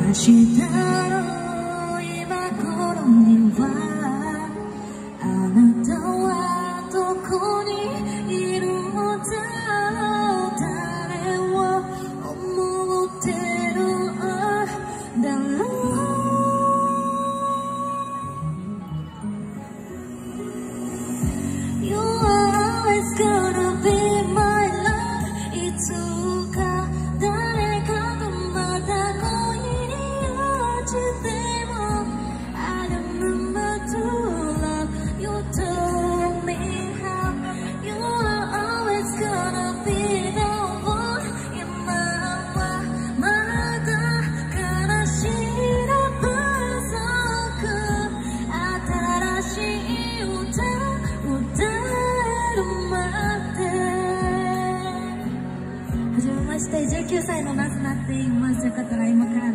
日の今頃にはあなたはどこにいるのだろう。誰を思ってるだろう。 You are always gonna be my love。 いつか誰かとまた恋に落ちても I remember to love you told me how you are always gonna be the one。 今はまだ悲しいラブソング、新しい歌歌えるまで。はじめまして、19歳のナズナって言います。よかったら今から